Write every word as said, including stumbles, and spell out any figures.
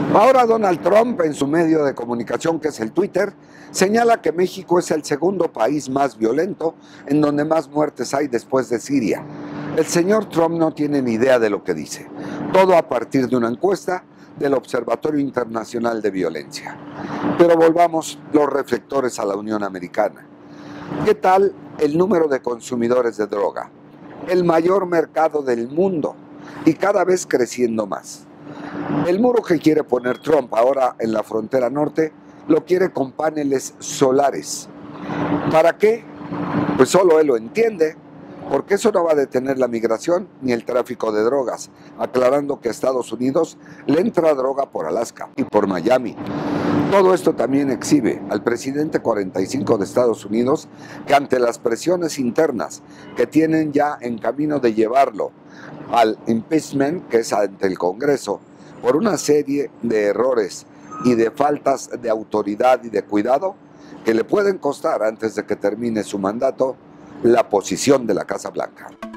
Ahora Donald Trump, en su medio de comunicación, que es el Twitter, señala que México es el segundo país más violento, en donde más muertes hay después de Siria. El señor Trump no tiene ni idea de lo que dice. Todo a partir de una encuesta del Observatorio Internacional de Violencia. Pero volvamos los reflectores a la Unión Americana. ¿Qué tal el número de consumidores de droga? El mayor mercado del mundo y cada vez creciendo más. El muro que quiere poner Trump ahora en la frontera norte lo quiere con paneles solares. ¿Para qué? Pues solo él lo entiende, porque eso no va a detener la migración ni el tráfico de drogas, aclarando que a Estados Unidos le entra droga por Alaska y por Miami. Todo esto también exhibe al presidente cuarenta y cinco de Estados Unidos que ante las presiones internas que tienen ya en camino de llevarlo al impeachment, que es ante el Congreso, por una serie de errores y de faltas de autoridad y de cuidado que le pueden costar antes de que termine su mandato la posición de la Casa Blanca.